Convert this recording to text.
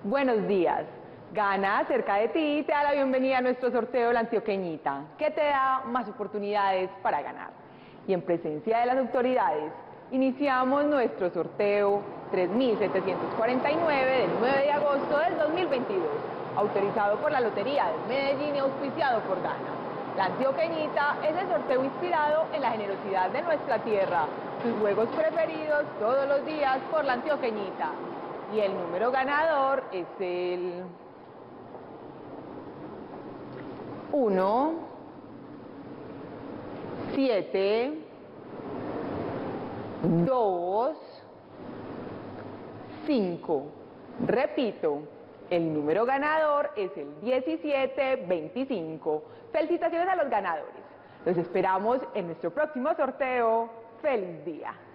Buenos días. Gana cerca de ti y te da la bienvenida a nuestro sorteo La Antioqueñita, que te da más oportunidades para ganar. Y en presencia de las autoridades, iniciamos nuestro sorteo 3749 del 9 de agosto del 2022, autorizado por la Lotería de Medellín y auspiciado por Gana. La Antioqueñita es el sorteo inspirado en la generosidad de nuestra tierra, sus juegos preferidos todos los días por La Antioqueñita. Y el número ganador es el 1, 7, 2, 5. Repito, el número ganador es el 1725. Felicitaciones a los ganadores. Los esperamos en nuestro próximo sorteo. ¡Feliz día!